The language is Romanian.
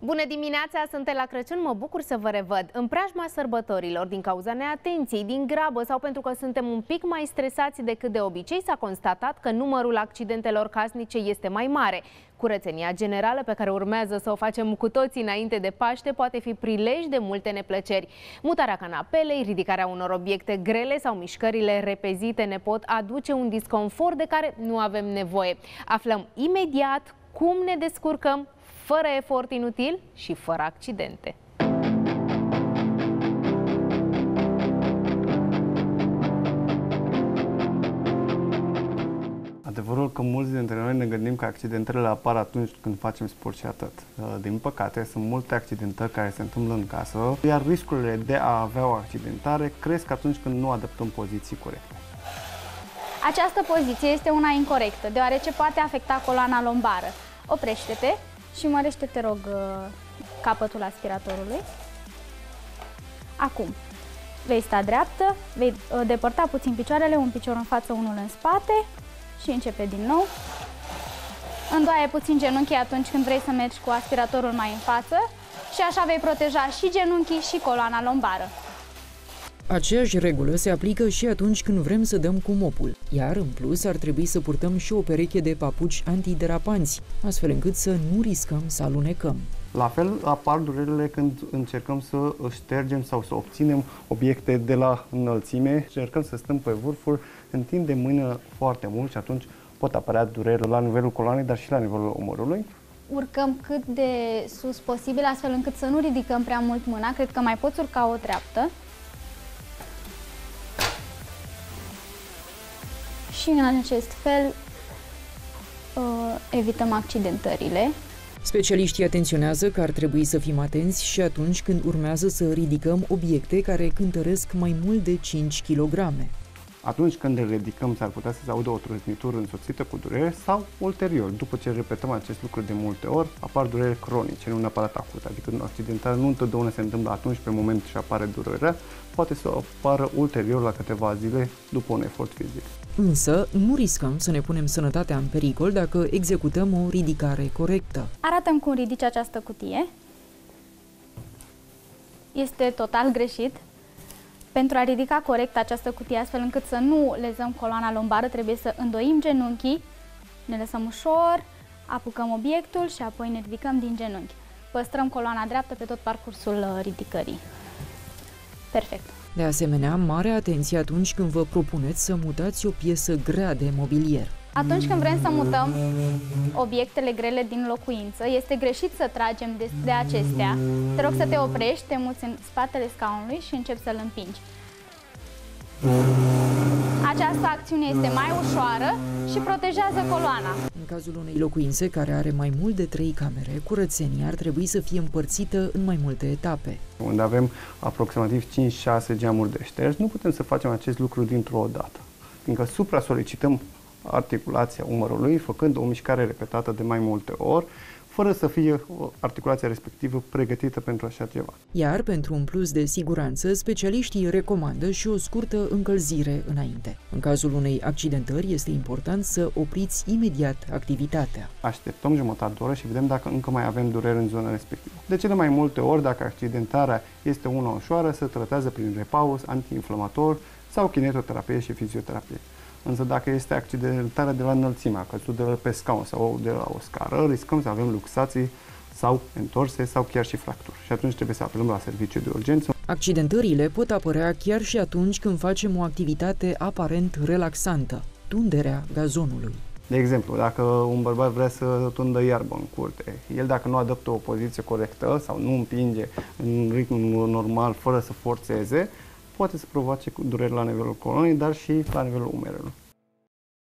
Bună dimineața, sunt la Crăciun, mă bucur să vă revăd. În preajma sărbătorilor, din cauza neatenției, din grabă sau pentru că suntem un pic mai stresați decât de obicei, s-a constatat că numărul accidentelor casnice este mai mare. Curățenia generală pe care urmează să o facem cu toții înainte de Paște poate fi prilej de multe neplăceri. Mutarea canapelei, ridicarea unor obiecte grele sau mișcările repezite ne pot aduce un disconfort de care nu avem nevoie. Aflăm imediat cum ne descurcăm fără efort inutil și fără accidente. Adevărul că mulți dintre noi ne gândim că accidentele apar atunci când facem sport și atât. Din păcate, sunt multe accidentări care se întâmplă în casă, iar riscurile de a avea o accidentare cresc atunci când nu adaptăm poziții corecte. Această poziție este una incorectă, deoarece poate afecta coloana lombară. Oprește-te și mărește, te rog, capătul aspiratorului. Acum, vei sta dreaptă, vei depărta puțin picioarele, un picior în față, unul în spate și începe din nou. Îndoaie puțin genunchii atunci când vrei să mergi cu aspiratorul mai în față și așa vei proteja și genunchii și coloana lombară. Aceeași regulă se aplică și atunci când vrem să dăm cu mopul, iar în plus ar trebui să purtăm și o pereche de papuci antiderapanți, astfel încât să nu riscăm să alunecăm. La fel apar durerile când încercăm să ștergem sau să obținem obiecte de la înălțime, încercăm să stăm pe vârfuri, întindem mâna foarte mult și atunci pot apărea dureri la nivelul coloanei, dar și la nivelul umărului. Urcăm cât de sus posibil, astfel încât să nu ridicăm prea mult mâna. Cred că mai poți urca o treaptă. Și în acest fel evităm accidentările. Specialiștii atenționează că ar trebui să fim atenți și atunci când urmează să ridicăm obiecte care cântăresc mai mult de 5 kg. Atunci când le ridicăm, s-ar putea să se audă o trăsnitură însoțită cu durere sau ulterior, după ce repetăm acest lucru de multe ori, apar dureri cronice, nu neapărat acute. Adică accidentarea nu întotdeauna se întâmplă atunci pe moment și apare durerea, poate să apară ulterior la câteva zile după un efort fizic. Însă, nu riscăm să ne punem sănătatea în pericol dacă executăm o ridicare corectă. Arată-mi cum ridici această cutie. Este total greșit. Pentru a ridica corect această cutie, astfel încât să nu lezăm coloana lombară, trebuie să îndoim genunchii, ne lăsăm ușor, apucăm obiectul și apoi ne ridicăm din genunchi. Păstrăm coloana dreaptă pe tot parcursul ridicării. Perfect. De asemenea, mare atenție atunci când vă propuneți să mutați o piesă grea de mobilier. Atunci când vrem să mutăm obiectele grele din locuință, este greșit să tragem de acestea. Te rog să te oprești, te muți în spatele scaunului și începi să-l împingi. Această acțiune este mai ușoară și protejează coloana. În cazul unei locuințe care are mai mult de 3 camere, curățenia ar trebui să fie împărțită în mai multe etape. Unde avem aproximativ 5-6 geamuri de șters, nu putem să facem acest lucru dintr-o dată, fiindcă supra-solicităm articulația umărului, făcând o mișcare repetată de mai multe ori, fără să fie articulația respectivă pregătită pentru așa ceva. Iar pentru un plus de siguranță, specialiștii recomandă și o scurtă încălzire înainte. În cazul unei accidentări, este important să opriți imediat activitatea. Așteptăm jumătate de oră și vedem dacă încă mai avem dureri în zona respectivă. De cele mai multe ori, dacă accidentarea este una ușoară, se tratează prin repaus, antiinflamator sau kinetoterapie și fizioterapie. Însă dacă este accidentarea de la înălțime, a căzut de la pe scaun sau de la o scară, riscăm să avem luxații sau întorse sau chiar și fracturi. Și atunci trebuie să apelăm la serviciu de urgență. Accidentările pot apărea chiar și atunci când facem o activitate aparent relaxantă, tunderea gazonului. De exemplu, dacă un bărbat vrea să tundă iarbă în curte, el dacă nu adoptă o poziție corectă sau nu împinge în ritmul normal fără să forțeze, poate să provoace dureri la nivelul coloanei, dar și la nivelul umerelor.